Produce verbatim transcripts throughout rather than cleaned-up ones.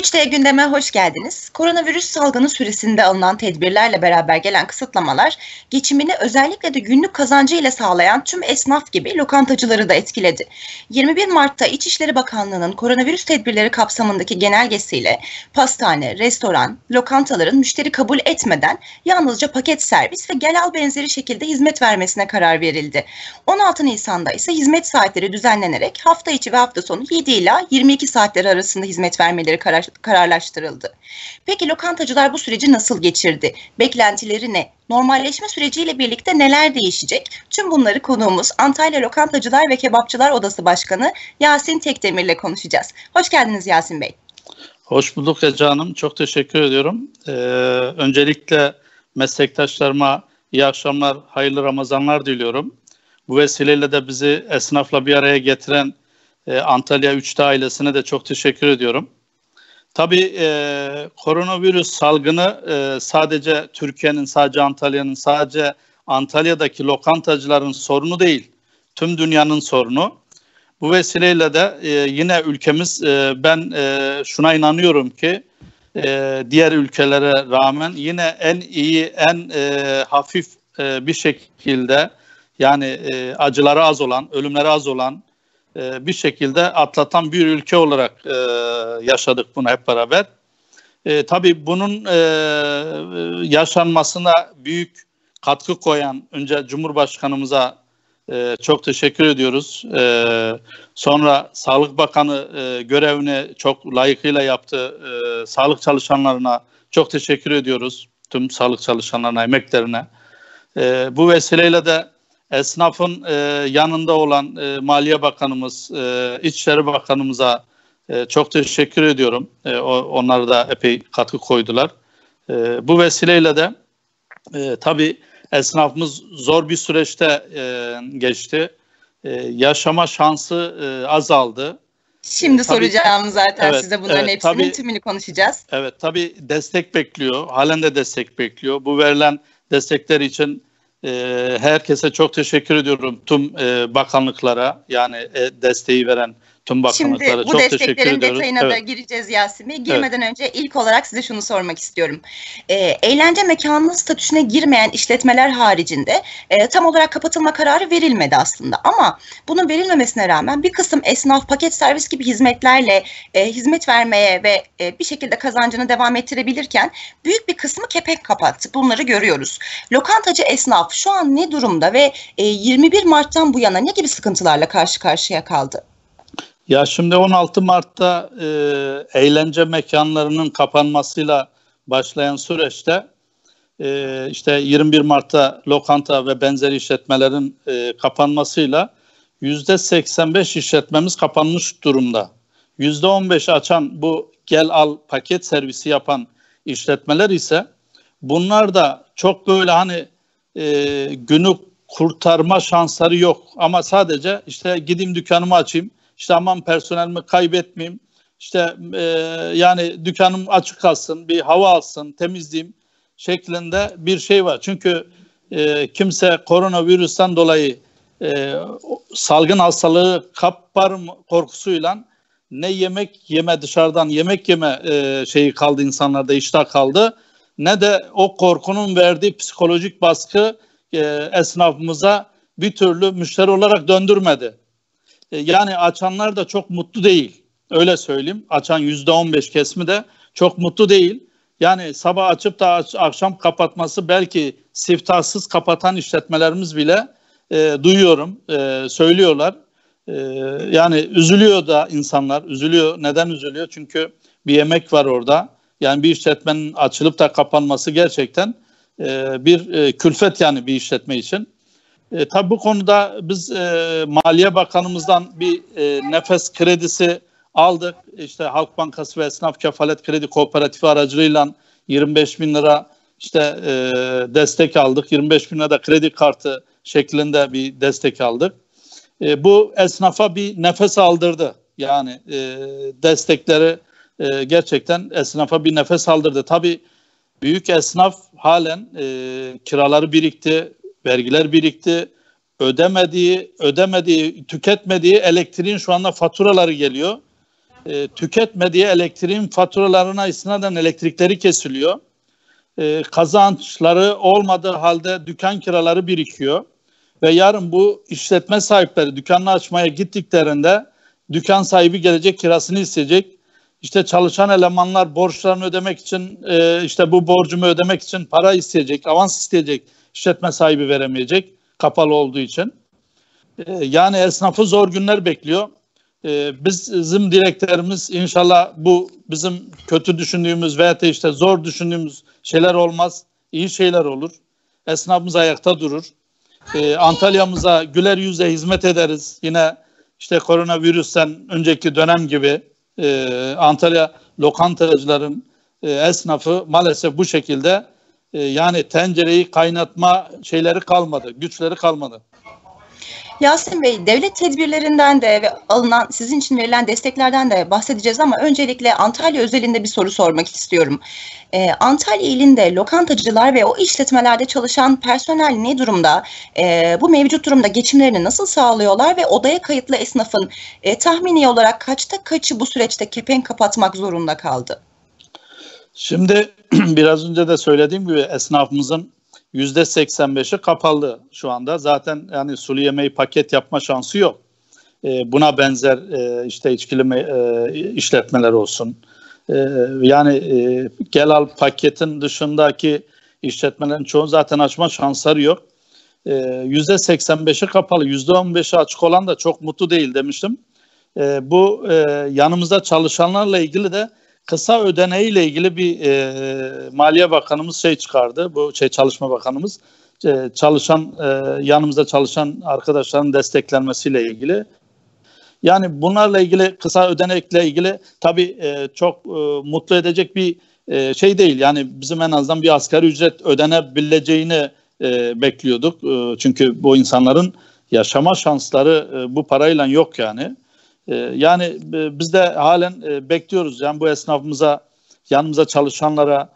üç D gündeme hoş geldiniz. Koronavirüs salgını süresinde alınan tedbirlerle beraber gelen kısıtlamalar, geçimini özellikle de günlük kazancı ile sağlayan tüm esnaf gibi lokantacıları da etkiledi. yirmi bir Mart'ta İçişleri Bakanlığı'nın koronavirüs tedbirleri kapsamındaki genelgesiyle pastane, restoran, lokantaların müşteri kabul etmeden yalnızca paket servis ve gel al benzeri şekilde hizmet vermesine karar verildi. on altı Nisan'da ise hizmet saatleri düzenlenerek hafta içi ve hafta sonu yedi ila yirmi iki saatleri arasında hizmet vermeleri karar, kararlaştırıldı. Peki lokantacılar bu süreci nasıl geçirdi? Beklentileri ne? Normalleşme süreciyle birlikte neler değişecek? Tüm bunları konuğumuz Antalya Lokantacılar ve Kebapçılar Odası Başkanı Yasin Tekdemir ile konuşacağız. Hoş geldiniz Yasin Bey. Hoş bulduk Ece Hanım. Çok teşekkür ediyorum. Ee, öncelikle meslektaşlarıma iyi akşamlar, hayırlı Ramazanlar diliyorum. Bu vesileyle de bizi esnafla bir araya getiren e, Antalya üç D ailesine de çok teşekkür ediyorum. Tabii e, koronavirüs salgını e, sadece Türkiye'nin, sadece Antalya'nın, sadece Antalya'daki lokantacıların sorunu değil. Tüm dünyanın sorunu. Bu vesileyle de e, yine ülkemiz, e, ben e, şuna inanıyorum ki e, diğer ülkelere rağmen yine en iyi, en e, hafif e, bir şekilde, yani e, acıları az olan, ölümleri az olan e, bir şekilde atlatan bir ülke olarak e, yaşadık bunu hep beraber. E, tabii bunun e, yaşanmasına büyük katkı koyan önce Cumhurbaşkanımıza e, çok teşekkür ediyoruz. E, sonra Sağlık Bakanı e, görevini çok layıkıyla yaptı. E, sağlık çalışanlarına çok teşekkür ediyoruz. Tüm sağlık çalışanlarına, emeklerine. E, bu vesileyle de esnafın e, yanında olan e, Maliye Bakanımız, e, İçişleri Bakanımıza e, çok teşekkür ediyorum. E, o, onlar da epey katkı koydular. E, bu vesileyle de e, tabii esnafımız zor bir süreçte e, geçti. E, yaşama şansı e, azaldı. Şimdi e, tabii, soracağım zaten evet, size bunların evet, hepsinin tabii, tümünü konuşacağız. Evet, tabii destek bekliyor. Halen de destek bekliyor. Bu verilen destekler için Ee, herkese çok teşekkür ediyorum. Tüm e, bakanlıklara, yani e, desteği veren tüm bakanlıklara Şimdi bu çok teşekkür ediyoruz. desteklerin detayına evet. da gireceğiz Yasin Bey. Girmeden evet. önce ilk olarak size şunu sormak istiyorum. E, eğlence mekanının statüsüne girmeyen işletmeler haricinde e, tam olarak kapatılma kararı verilmedi aslında. Ama bunun verilmemesine rağmen bir kısım esnaf paket servis gibi hizmetlerle e, hizmet vermeye ve e, bir şekilde kazancını devam ettirebilirken büyük bir kısmı kepenk kapattı. Bunları görüyoruz. Lokantacı esnaf şu an ne durumda ve e, yirmi bir Mart'tan bu yana ne gibi sıkıntılarla karşı karşıya kaldı? Ya şimdi on altı Mart'ta e, eğlence mekanlarının kapanmasıyla başlayan süreçte e, işte yirmi bir Mart'ta lokanta ve benzeri işletmelerin e, kapanmasıyla yüzde seksen beş işletmemiz kapanmış durumda. yüzde on beş açan, bu gel al paket servisi yapan işletmeler ise bunlar da çok böyle hani e, günü kurtarma şansları yok. Ama sadece işte gideyim dükkanımı açayım, İşte aman personelimi kaybetmeyeyim, işte e, yani dükkanım açık kalsın, bir hava alsın, temizleyeyim şeklinde bir şey var. Çünkü e, kimse koronavirüsten dolayı e, salgın hastalığı kapar korkusuyla ne yemek yeme, dışarıdan yemek yeme e, şeyi kaldı, insanlarda iştah kaldı, ne de o korkunun verdiği psikolojik baskı e, esnafımıza bir türlü müşteri olarak döndürmedi. Yani açanlar da çok mutlu değil. Öyle söyleyeyim. Açan yüzde on beş kesimi de çok mutlu değil. Yani sabah açıp da akşam kapatması, belki siftahsız kapatan işletmelerimiz bile e, duyuyorum, e, söylüyorlar. E, yani üzülüyor da insanlar. Üzülüyor. Neden üzülüyor? Çünkü bir emek var orada. Yani bir işletmenin açılıp da kapanması gerçekten e, bir e, külfet, yani bir işletme için. E, tabii bu konuda biz e, Maliye Bakanımızdan bir e, nefes kredisi aldık. İşte Halk Bankası ve Esnaf Kefalet Kredi Kooperatifi aracılığıyla yirmi beş bin lira işte e, destek aldık. yirmi beş bin lira da kredi kartı şeklinde bir destek aldık. E, bu esnafa bir nefes aldırdı. Yani e, destekleri e, gerçekten esnafa bir nefes aldırdı. Tabii büyük esnaf halen e, kiraları birikti. Vergiler birikti, ödemediği, ödemediği, tüketmediği elektriğin şu anda faturaları geliyor. e, tüketmediği elektriğin faturalarına istinaden elektrikleri kesiliyor. E, kazançları olmadığı halde dükkan kiraları birikiyor. Ve yarın bu işletme sahipleri dükkanını açmaya gittiklerinde dükkan sahibi gelecek, kirasını isteyecek. İşte çalışan elemanlar borçlarını ödemek için, e, işte bu borcumu ödemek için para isteyecek, avans isteyecek. İşletme sahibi veremeyecek, kapalı olduğu için. E, yani esnafı zor günler bekliyor. E, bizim dileklerimiz inşallah bu bizim kötü düşündüğümüz veya da işte zor düşündüğümüz şeyler olmaz. İyi şeyler olur. Esnafımız ayakta durur. E, Antalya'mıza güler yüzle hizmet ederiz. Yine işte koronavirüsten önceki dönem gibi e, Antalya lokantacıların e, esnafı maalesef bu şekilde e, yani tencereyi kaynatma şeyleri kalmadı, güçleri kalmadı. Yasin Bey, devlet tedbirlerinden de ve alınan sizin için verilen desteklerden de bahsedeceğiz ama öncelikle Antalya özelinde bir soru sormak istiyorum. Ee, Antalya ilinde lokantacılar ve o işletmelerde çalışan personel ne durumda? Ee, bu mevcut durumda geçimlerini nasıl sağlıyorlar ve odaya kayıtlı esnafın e, tahmini olarak kaçta kaçı bu süreçte kepenk kapatmak zorunda kaldı? Şimdi biraz önce de söylediğim gibi esnafımızın yüzde seksen beşi kapalı şu anda. Zaten yani sulu yemeği paket yapma şansı yok. E, buna benzer e, işte içkili e, işletmeler olsun. E, yani e, gel al paketin dışındaki işletmelerin çoğu zaten açma şansları yok. E, yüzde seksen beşi kapalı. yüzde on beşi açık olan da çok mutlu değil demiştim. E, bu e, yanımızda çalışanlarla ilgili de kısa ödeneğiyle ilgili bir e, Maliye Bakanımız şey çıkardı. Bu şey Çalışma Bakanımız e, çalışan e, yanımızda çalışan arkadaşların desteklenmesiyle ilgili. Yani bunlarla ilgili kısa ödenekle ilgili tabii e, çok e, mutlu edecek bir e, şey değil. Yani bizim en azından bir asgari ücret ödenebileceğini e, bekliyorduk. E, çünkü bu insanların yaşama şansları e, bu parayla yok yani. Yani biz de halen bekliyoruz. Yani bu esnafımıza, yanımıza çalışanlara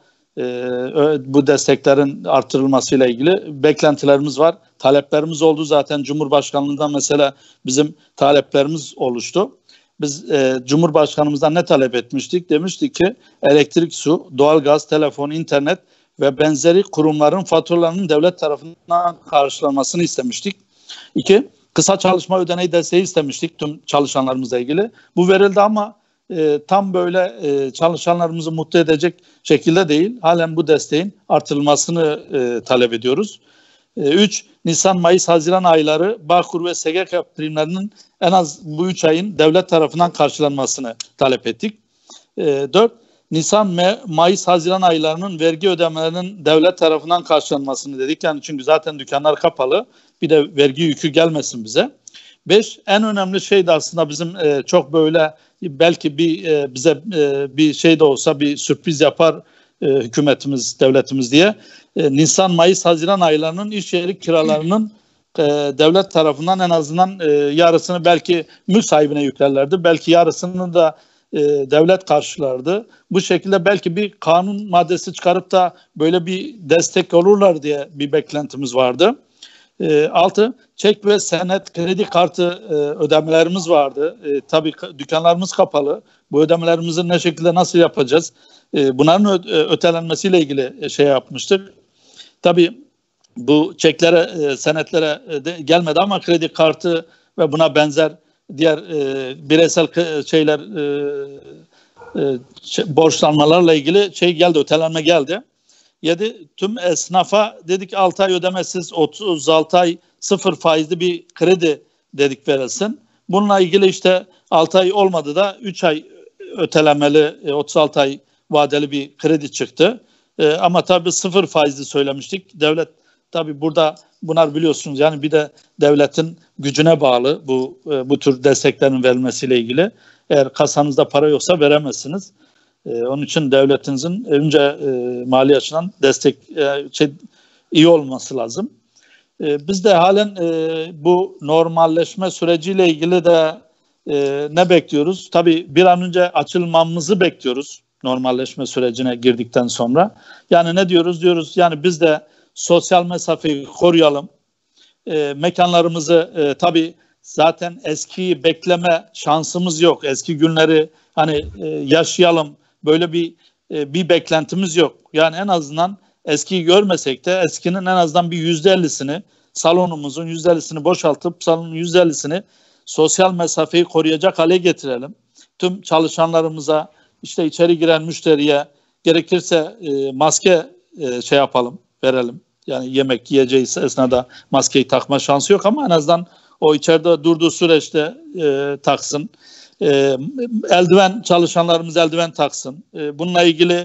bu desteklerin artırılmasıyla ilgili beklentilerimiz var. Taleplerimiz oldu zaten. Cumhurbaşkanlığından mesela bizim taleplerimiz oluştu. Biz Cumhurbaşkanımızdan ne talep etmiştik? Demiştik ki elektrik, su, doğalgaz, telefon, internet ve benzeri kurumların faturalarının devlet tarafından karşılanmasını istemiştik. İki, kısa çalışma ödeneği desteği istemiştik tüm çalışanlarımızla ilgili. Bu verildi ama e, tam böyle e, çalışanlarımızı mutlu edecek şekilde değil. Halen bu desteğin artırılmasını e, talep ediyoruz. E, üç, Nisan, Mayıs, Haziran ayları Bağkur ve S G K primlerinin en az bu üç ayın devlet tarafından karşılanmasını talep ettik. E, dört, Nisan, Mayıs, Haziran aylarının vergi ödemelerinin devlet tarafından karşılanmasını dedik. Yani çünkü zaten dükkanlar kapalı. Bir de vergi yükü gelmesin bize. Beş, en önemli şey de aslında bizim e, çok böyle belki bir e, bize e, bir şey de olsa bir sürpriz yapar e, hükümetimiz, devletimiz diye. E, Nisan, Mayıs, Haziran aylarının iş yeri kiralarının e, devlet tarafından en azından e, yarısını belki mülk sahibine yüklerlerdi. Belki yarısını da e, devlet karşılardı. Bu şekilde belki bir kanun maddesi çıkarıp da böyle bir destek olurlar diye bir beklentimiz vardı. E, altı, çek ve senet kredi kartı e, ödemelerimiz vardı. E, tabii dükkanlarımız kapalı. Bu ödemelerimizi ne şekilde nasıl yapacağız? E, bunların ö- ötelenmesiyle ilgili şey yapmıştık. Tabii bu çeklere, e, senetlere e, de gelmedi ama kredi kartı ve buna benzer diğer e, bireysel şeyler e, e, şey, borçlanmalarla ilgili şey geldi, ötelenme geldi. Yedi, tüm esnafa dedik altı ay ödemesiz otuz altı ay sıfır faizli bir kredi dedik verilsin. Bununla ilgili işte altı ay olmadı da üç ay ötelemeli otuz altı ay vadeli bir kredi çıktı. Ee, ama tabii sıfır faizli söylemiştik. Devlet tabii burada bunlar biliyorsunuz yani bir de devletin gücüne bağlı bu bu tür desteklerin verilmesiyle ilgili. Eğer kasanızda para yoksa veremezsiniz. Ee, onun için devletinizin önce e, mali açıdan destek e, şey, iyi olması lazım. E, biz de halen e, bu normalleşme süreciyle ilgili de e, ne bekliyoruz? Tabii bir an önce açılmamızı bekliyoruz normalleşme sürecine girdikten sonra. Yani ne diyoruz? Diyoruz yani biz de sosyal mesafeyi koruyalım. E, mekanlarımızı e, tabii zaten eskiyi bekleme şansımız yok. Eski günleri hani e, yaşayalım, böyle bir e, bir beklentimiz yok. Yani en azından eskiyi görmesek de eskinin en azından bir yüzde ellisini, salonumuzun yüzde ellisini boşaltıp salonun yüzde ellisini sosyal mesafeyi koruyacak hale getirelim. Tüm çalışanlarımıza, işte içeri giren müşteriye gerekirse e, maske e, şey yapalım, verelim. Yani yemek yiyeceğiz esnada maskeyi takma şansı yok ama en azından o içeride durduğu süreçte e, taksın. E, eldiven, çalışanlarımız eldiven taksın. E, bununla ilgili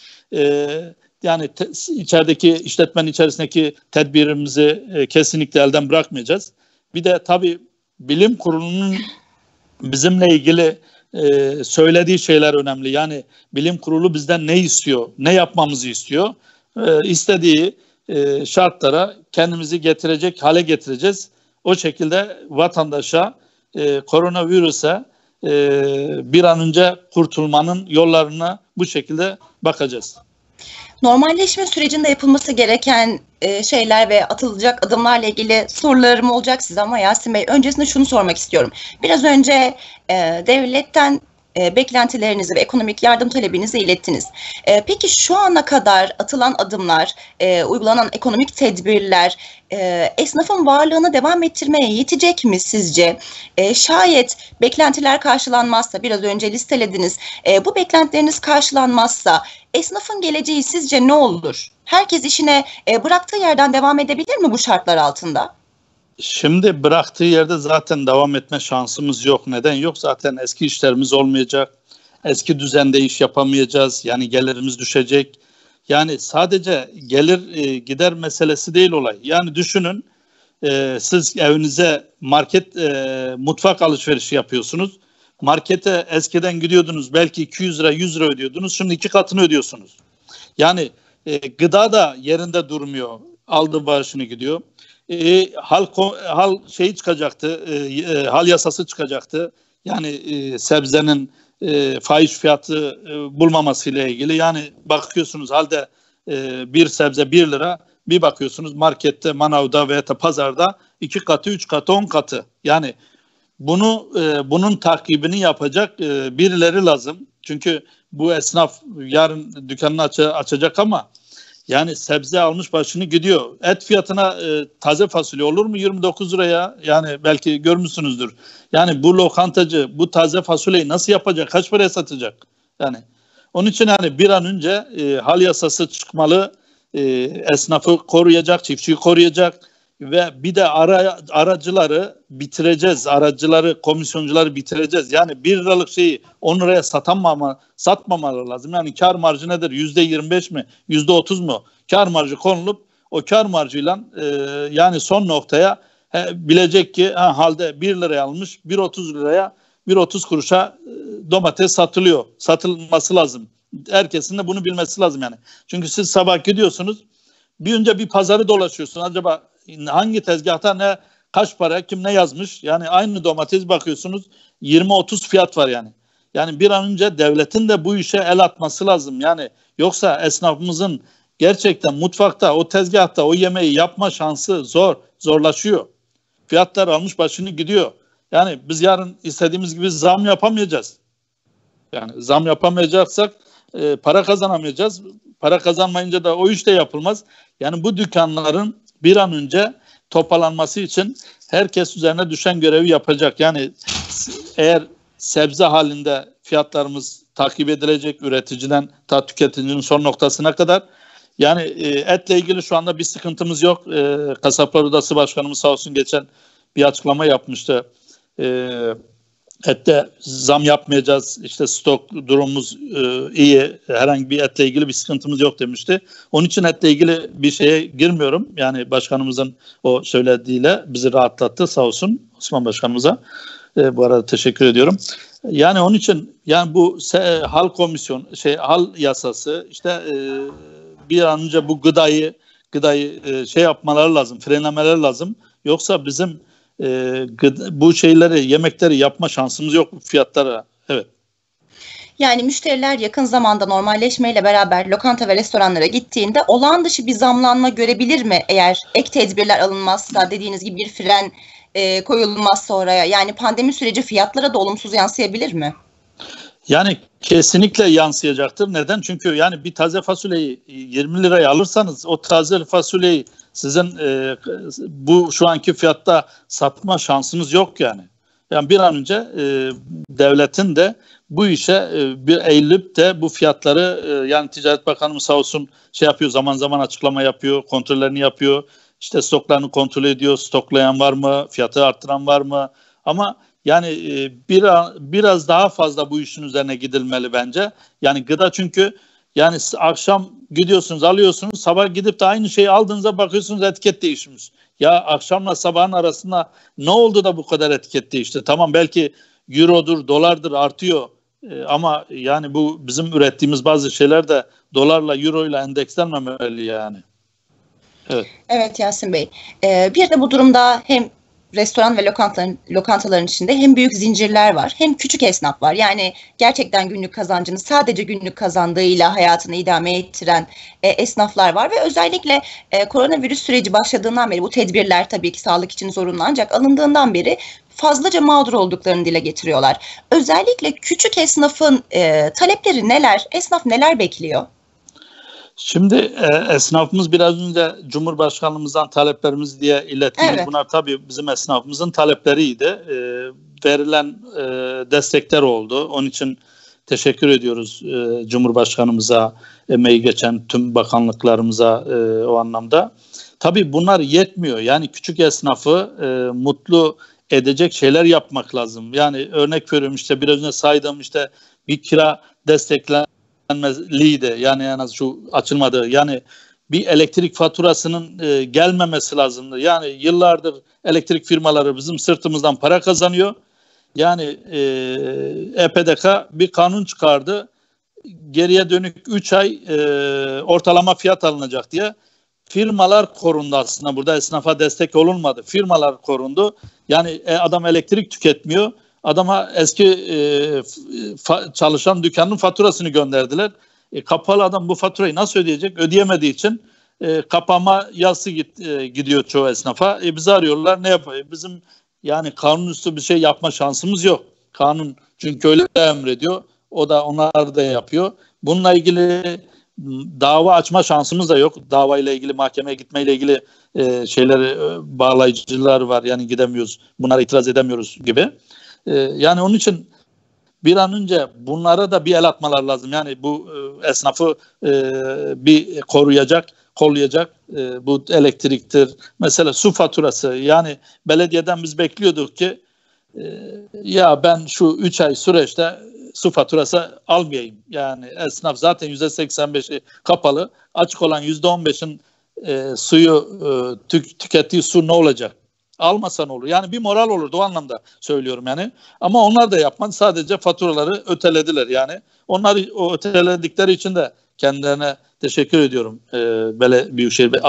e, yani te, içerideki işletmenin içerisindeki tedbirimizi e, kesinlikle elden bırakmayacağız. Bir de tabii bilim kurulunun bizimle ilgili e, söylediği şeyler önemli. Yani bilim kurulu bizden ne istiyor, ne yapmamızı istiyor? E, istediği e, şartlara kendimizi getirecek hale getireceğiz. O şekilde vatandaşa e, koronavirüse e, bir an önce kurtulmanın yollarına bu şekilde bakacağız. Normalleşme sürecinde yapılması gereken e, şeyler ve atılacak adımlarla ilgili sorularım olacak size ama Yasin Bey, öncesinde şunu sormak istiyorum. Biraz önce e, devletten e, beklentilerinizi ve ekonomik yardım talebinizi ilettiniz. E, peki şu ana kadar atılan adımlar, e, uygulanan ekonomik tedbirler e, esnafın varlığını devam ettirmeye yetecek mi sizce? E, şayet beklentiler karşılanmazsa, biraz önce listelediniz, e, bu beklentileriniz karşılanmazsa esnafın geleceği sizce ne olur? Herkes işine e, bıraktığı yerden devam edebilir mi bu şartlar altında? Şimdi bıraktığı yerde zaten devam etme şansımız yok. Neden yok? Zaten eski işlerimiz olmayacak. Eski düzende iş yapamayacağız. Yani gelirimiz düşecek. Yani sadece gelir e, gider meselesi değil olay. Yani düşünün, e, siz evinize market, e, mutfak alışverişi yapıyorsunuz. Markete eskiden gidiyordunuz, belki iki yüz lira, yüz lira ödüyordunuz. Şimdi iki katını ödüyorsunuz. Yani e, gıda da yerinde durmuyor. Aldı başını gidiyor. E, hal hal şeyi çıkacaktı, e, e, hal yasası çıkacaktı. Yani e, sebzenin e, fahiş fiyatı e, bulmaması ile ilgili. Yani bakıyorsunuz halde e, bir sebze bir lira, bir bakıyorsunuz markette, manavda veya da pazarda iki katı, üç katı, on katı. Yani bunu e, bunun takibini yapacak e, birileri lazım. Çünkü bu esnaf yarın dükkanını aç açacak ama yani sebze almış başını gidiyor. Et fiyatına e, taze fasulye olur mu yirmi dokuz liraya? Yani belki görmüşsünüzdür. Yani bu lokantacı bu taze fasulyeyi nasıl yapacak? Kaç paraya satacak? Yani onun için yani bir an önce e, hal yasası çıkmalı. E, esnafı koruyacak, çiftçiyi koruyacak ve bir de ara, aracıları bitireceğiz. Aracıları, komisyoncuları bitireceğiz. Yani bir liralık şeyi on liraya satamama, satmamaları lazım. Yani kar marjı nedir? yüzde yirmi beş mi? yüzde otuz mu? Kar marjı konulup o kar marjıyla e, yani son noktaya he, bilecek ki ha, halde bir liraya almış, bir otuz liraya, bir otuz kuruşa e, domates satılıyor. Satılması lazım. Herkesin de bunu bilmesi lazım yani. Çünkü siz sabah gidiyorsunuz, bir önce bir pazarı dolaşıyorsun. Acaba hangi tezgahta ne, kaç para, kim ne yazmış? Yani aynı domates bakıyorsunuz yirmi otuz fiyat var yani. Yani bir an önce devletin de bu işe el atması lazım. Yani yoksa esnafımızın gerçekten mutfakta, o tezgahta o yemeği yapma şansı zor, zorlaşıyor. Fiyatlar almış başını gidiyor. Yani biz yarın istediğimiz gibi zam yapamayacağız. Yani zam yapamayacaksak e, para kazanamayacağız. Para kazanmayınca da o iş de yapılmaz. Yani bu dükkanların bir an önce toparlanması için herkes üzerine düşen görevi yapacak. Yani eğer sebze halinde fiyatlarımız takip edilecek üreticiden ta tüketicinin son noktasına kadar. Yani e, etle ilgili şu anda bir sıkıntımız yok. E, Kasaplar Odası Başkanımız sağ olsun geçen bir açıklama yapmıştı. E, ette zam yapmayacağız. İşte stok durumumuz e, iyi. Herhangi bir etle ilgili bir sıkıntımız yok demişti. Onun için etle ilgili bir şeye girmiyorum. Yani başkanımızın o söylediğiyle bizi rahatlattı sağ olsun Osman Başkanımıza. E, bu arada teşekkür ediyorum. Yani onun için yani bu se, hal komisyon şey hal yasası işte e, bir an önce bu gıdayı gıdayı e, şey yapmaları lazım, frenlemeleri lazım. Yoksa bizim e, gıda, bu şeyleri, yemekleri yapma şansımız yok fiyatlara. Evet. Yani müşteriler yakın zamanda normalleşmeyle beraber lokanta ve restoranlara gittiğinde olağan dışı bir zamlanma görebilir mi? Eğer ek tedbirler alınmazsa, dediğiniz gibi bir fren e, koyulmazsa oraya. Yani pandemi süreci fiyatlara da olumsuz yansıyabilir mi? Yani kesinlikle yansıyacaktır. Neden? Çünkü yani bir taze fasulyeyi yirmi liraya alırsanız o taze fasulyeyi sizin e, bu şu anki fiyatta satma şansınız yok yani. Yani bir an önce e, devletin de bu işe e, bir eğilip de bu fiyatları e, yani Ticaret Bakanımız sağ olsun şey yapıyor, zaman zaman açıklama yapıyor, kontrollerini yapıyor. İşte stoklarını kontrol ediyor, stoklayan var mı, fiyatı arttıran var mı? Ama yani e, bir, biraz daha fazla bu işin üzerine gidilmeli bence. Yani gıda çünkü yani akşam gidiyorsunuz alıyorsunuz, sabah gidip de aynı şeyi aldığınızda bakıyorsunuz etiket değişmiş. Ya akşamla sabahın arasında ne oldu da bu kadar etiket değişti? Tamam belki eurodur, dolardır artıyor e, ama yani bu bizim ürettiğimiz bazı şeyler de dolarla, euroyla endekslenmemeli yani. Evet. Evet Yasin Bey. Ee, bir de bu durumda hem restoran ve lokantaların, lokantaların içinde hem büyük zincirler var hem küçük esnaf var. Yani gerçekten günlük kazancını sadece günlük kazandığıyla hayatını idame ettiren e, esnaflar var ve özellikle e, koronavirüs süreci başladığından beri bu tedbirler tabii ki sağlık için zorunlu ancak alındığından beri fazlaca mağdur olduklarını dile getiriyorlar. Özellikle küçük esnafın e, talepleri neler? Esnaf neler bekliyor? Şimdi e, esnafımız biraz önce Cumhurbaşkanlığımızdan taleplerimiz diye ilettiğimiz evet. Bunlar tabii bizim esnafımızın talepleriydi. E, verilen e, destekler oldu. Onun için teşekkür ediyoruz e, Cumhurbaşkanımıza, emeği geçen tüm bakanlıklarımıza e, o anlamda. Tabii bunlar yetmiyor. Yani küçük esnafı e, mutlu edecek şeyler yapmak lazım. Yani örnek veriyorum işte biraz önce saydığım işte bir kira destekler gelmezliğiydi. Yani en az şu açılmadı. Yani bir elektrik faturasının e, gelmemesi lazımdı. Yani yıllardır elektrik firmaları bizim sırtımızdan para kazanıyor. Yani e, E P D K bir kanun çıkardı. Geriye dönük üç ay e, ortalama fiyat alınacak diye. Firmalar korundu aslında. Burada esnafa destek olunmadı. Firmalar korundu. Yani e, adam elektrik tüketmiyor. Adama eski e, fa, çalışan dükkanın faturasını gönderdiler. E, kapalı adam bu faturayı nasıl ödeyecek? Ödeyemediği için e, kapama yazısı git, e, gidiyor çoğu esnafa. E, bizi arıyorlar ne yapıyor? Bizim yani kanun üstü bir şey yapma şansımız yok. Kanun çünkü öyle emrediyor. O da onlar da yapıyor. Bununla ilgili dava açma şansımız da yok. Davayla ilgili mahkemeye gitmeyle ilgili e, şeyleri e, bağlayıcılar var. Yani gidemiyoruz. Bunlara itiraz edemiyoruz gibi. E, yani onun için bir an önce bunlara da bir el atmalar lazım. Yani bu e, esnafı e, bir koruyacak, kollayacak e, bu elektriktir. Mesela su faturası. Yani belediyeden biz bekliyorduk ki e, ya ben şu üç ay süreçte su faturası almayayım. Yani esnaf zaten yüzde seksen beşi kapalı. Açık olan yüzde on beşin e, suyu e, tük, tükettiği su ne olacak? Almasa ne olur? Yani bir moral olurdu o anlamda söylüyorum yani. Ama onlar da yapmadı. Sadece faturaları ötelediler yani. Onlar o öteledikleri için de kendilerine teşekkür ediyorum. E, Bele, Büyükşehir ve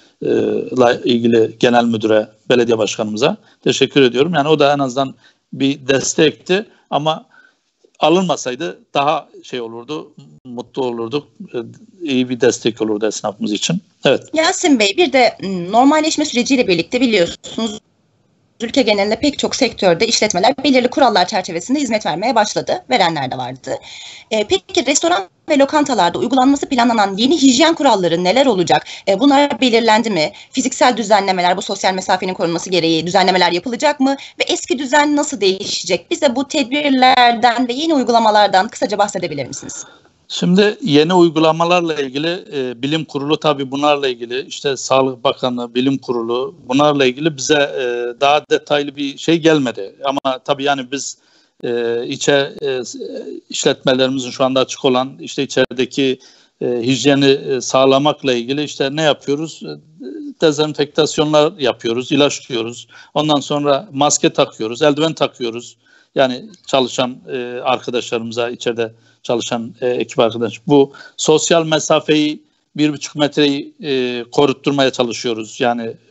ASAD'la e, ilgili genel müdüre, belediye başkanımıza teşekkür ediyorum. Yani o da en azından bir destekti ama alınmasaydı daha şey olurdu, mutlu olurduk, iyi bir destek olurdu esnafımız için. Evet. Yasin Bey, bir de normalleşme süreciyle birlikte biliyorsunuz ülke genelinde pek çok sektörde işletmeler belirli kurallar çerçevesinde hizmet vermeye başladı. Verenler de vardı. E, peki restoran ve lokantalarda uygulanması planlanan yeni hijyen kuralları neler olacak? E, bunlar belirlendi mi? Fiziksel düzenlemeler, bu sosyal mesafenin korunması gereği düzenlemeler yapılacak mı? Ve eski düzen nasıl değişecek? Bize bu tedbirlerden ve yeni uygulamalardan kısaca bahsedebilir misiniz? Şimdi yeni uygulamalarla ilgili e, bilim kurulu tabii bunlarla ilgili işte Sağlık Bakanı, bilim kurulu bunlarla ilgili bize e, daha detaylı bir şey gelmedi. Ama tabii yani biz e, içe e, işletmelerimizin şu anda açık olan işte içerideki e, hijyeni e, sağlamakla ilgili işte ne yapıyoruz? E, dezenfektasyonlar yapıyoruz, ilaçlıyoruz. Ondan sonra maske takıyoruz, eldiven takıyoruz. Yani çalışan e, arkadaşlarımıza içeride çalışan e, ekip arkadaş. Bu sosyal mesafeyi bir buçuk metreyi e, korutturmaya çalışıyoruz. Yani e,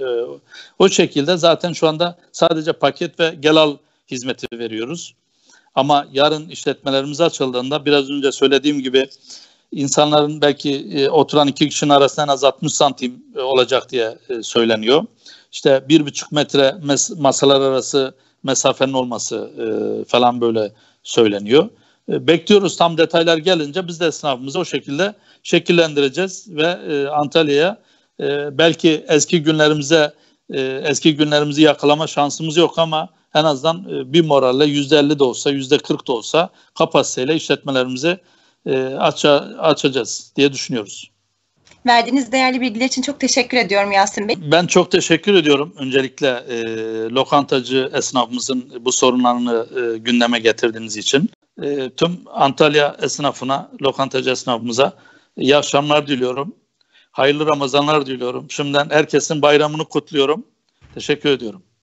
o şekilde zaten şu anda sadece paket ve gel al hizmeti veriyoruz. Ama yarın işletmelerimiz açıldığında biraz önce söylediğim gibi insanların belki e, oturan iki kişinin arasında en az altmış santim e, olacak diye e, söyleniyor. İşte bir buçuk metre mes- masalar arası mesafenin olması e, falan böyle söyleniyor. E, bekliyoruz, tam detaylar gelince biz de esnafımızı o şekilde şekillendireceğiz ve e, Antalya'ya e, belki eski günlerimize e, eski günlerimizi yakalama şansımız yok ama en azından e, bir moralle yüzde elli de olsa yüzde kırk da olsa kapasiteyle işletmelerimizi e, aça, açacağız diye düşünüyoruz. Verdiğiniz değerli bilgiler için çok teşekkür ediyorum Yasin Bey. Ben çok teşekkür ediyorum. Öncelikle e, lokantacı esnafımızın bu sorunlarını e, gündeme getirdiğiniz için. E, tüm Antalya esnafına, lokantacı esnafımıza iyi akşamlar diliyorum. Hayırlı Ramazanlar diliyorum. Şimdiden herkesin bayramını kutluyorum. Teşekkür ediyorum.